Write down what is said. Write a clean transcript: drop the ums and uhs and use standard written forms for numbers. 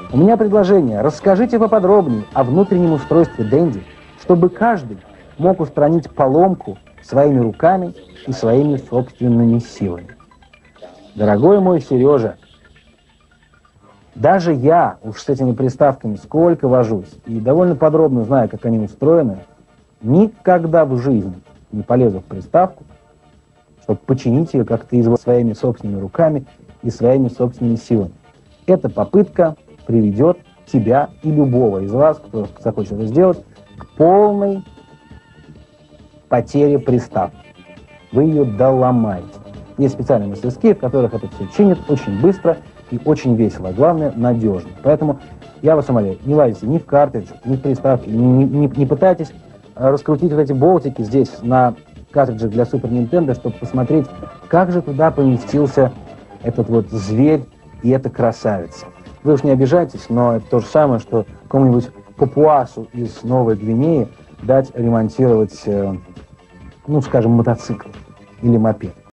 У меня предложение. Расскажите поподробнее о внутреннем устройстве Dendy, чтобы каждый мог устранить поломку своими руками и своими собственными силами. Дорогой мой Сережа, даже я уж с этими приставками сколько вожусь и довольно подробно знаю, как они устроены, никогда в жизни не полезу в приставку, чтобы починить ее как-то своими собственными руками и своими собственными силами. Эта попытка приведет тебя и любого из вас, кто захочет это сделать, к полной потере приставки. Вы ее доломаете. Есть специальные мастерские, в которых это все чинят очень быстро и очень весело, а главное, надежно. Поэтому я вас умоляю, не лазите ни в картридж, ни в приставки, не пытайтесь раскрутить вот эти болтики здесь на картриджах для Super Nintendo, чтобы посмотреть, как же туда поместился этот вот зверь и эта красавица. Вы уж не обижайтесь, но это то же самое, что какому-нибудь папуасу из Новой Гвинеи дать ремонтировать, ну, скажем, мотоцикл или мопед.